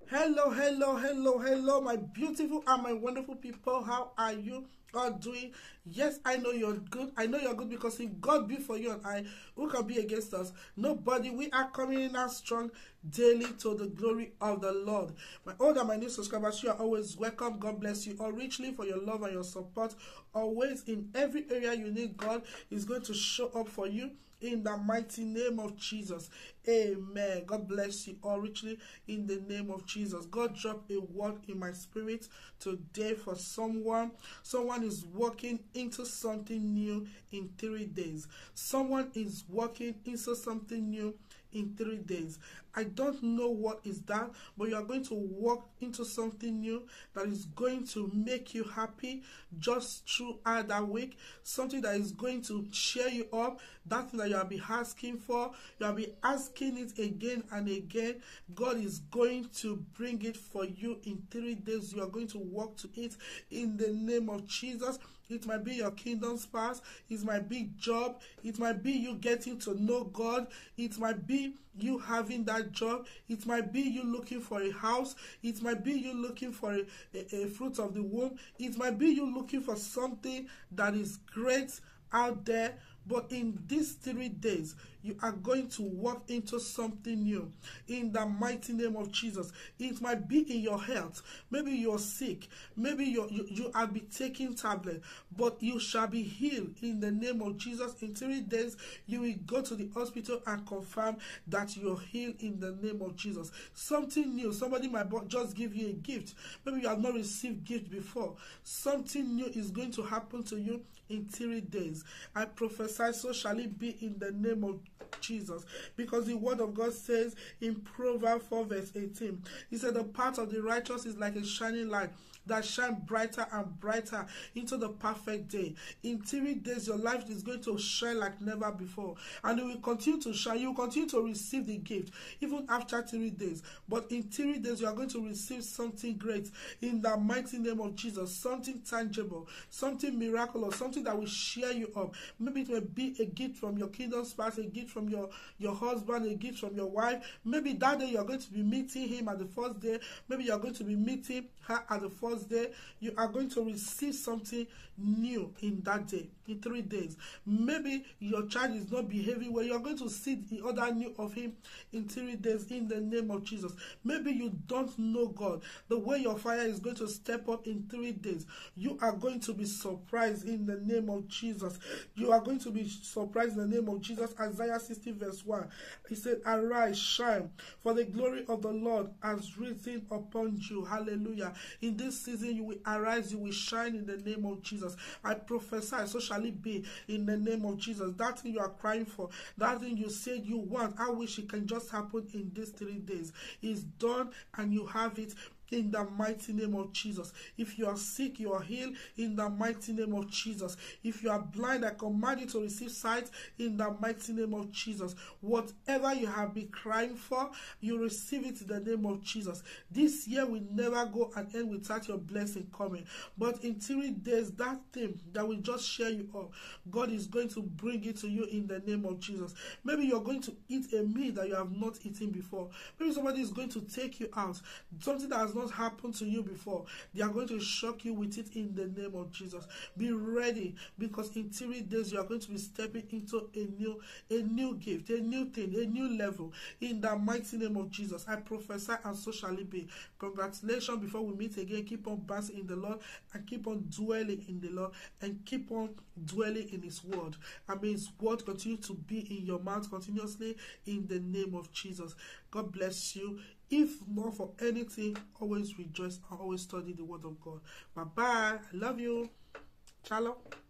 Hello, hello, hello, hello, my beautiful and my wonderful people. How are you all doing? Yes, I know you're good. I know you're good because if God be for you and I, who can be against us? Nobody. We are coming in as strong daily to the glory of the Lord. My old and my new subscribers, you are always welcome. God bless you all richly for your love and your support. Always in every area you need, God is going to show up for you. In the mighty name of Jesus. Amen. God bless you all richly in the name of Jesus. God dropped a word in my spirit today for someone. Someone is walking into something new in 3 days. Someone is walking into something new in 3 days. I don't know what is that, but you are going to walk into something new that is going to make you happy just throughout that week. Something that is going to cheer you up. That thing that you have been asking for, you have been asking it again and again. God is going to bring it for you in 3 days. You are going to walk to it in the name of Jesus. It might be your kingdom spouse. It might be job. It might be you getting to know God. It might be you having that job. It might be you looking for a house. It might be you looking for a fruit of the womb. It might be you looking for something that is great out there. But in these 3 days, you are going to walk into something new in the mighty name of Jesus. It might be in your health. Maybe you're sick. Maybe you have been taking tablet, but you shall be healed in the name of Jesus. In 3 days, you will go to the hospital and confirm that you're healed in the name of Jesus. Something new. Somebody might just give you a gift. Maybe you have not received gift before. Something new is going to happen to you in 3 days. I prophesy, so shall it be in the name of Jesus. Because the word of God says in Proverbs 4 verse 18, he said the path of the righteous is like a shining light that shine brighter and brighter into the perfect day. In 3 days, your life is going to shine like never before. And it will continue to shine. You will continue to receive the gift even after 3 days. But in 3 days, you are going to receive something great in the mighty name of Jesus. Something tangible, something miraculous, something that will cheer you up. Maybe it may be a gift from your kingdom spouse, a gift from your husband, a gift from your wife. Maybe that day you are going to be meeting him at the first day. Maybe you are going to be meeting her at the first day. You are going to receive something new in that day, in 3 days. Maybe your child is not behaving well. You are going to see the other new of him in 3 days in the name of Jesus. Maybe you don't know God. The way your fire is going to step up in 3 days, you are going to be surprised in the name of Jesus. You are going to be surprised in the name of Jesus. Isaiah 60 verse 1. He said, arise, shine, for the glory of the Lord has risen upon you. Hallelujah. In this season, you will arise, you will shine in the name of Jesus. I prophesy, so shall it be in the name of Jesus. That thing you are crying for, that thing you said you want, I wish it can just happen in these 3 days. It's done and you have it in the mighty name of Jesus. If you are sick, you are healed in the mighty name of Jesus. If you are blind, I command you to receive sight in the mighty name of Jesus. Whatever you have been crying for, you receive it in the name of Jesus. This year will never go and end without your blessing coming. But in 3 days, that thing that will just cheer you up, God is going to bring it to you in the name of Jesus. Maybe you're going to eat a meal that you have not eaten before. Maybe somebody is going to take you out. Something that has not happened to you before. They are going to shock you with it in the name of Jesus. Be ready, because in 3 days you are going to be stepping into a new gift, a new thing, a new level in the mighty name of Jesus. I prophesy and so shall it be. Congratulations. Before we meet again, keep on basking in the Lord and keep on dwelling in the Lord and keep on dwelling in his word. And may his word continue to be in your mouth continuously in the name of Jesus. God bless you. If not for anything, always rejoice and always study the word of God. Bye-bye. I love you. Shalom.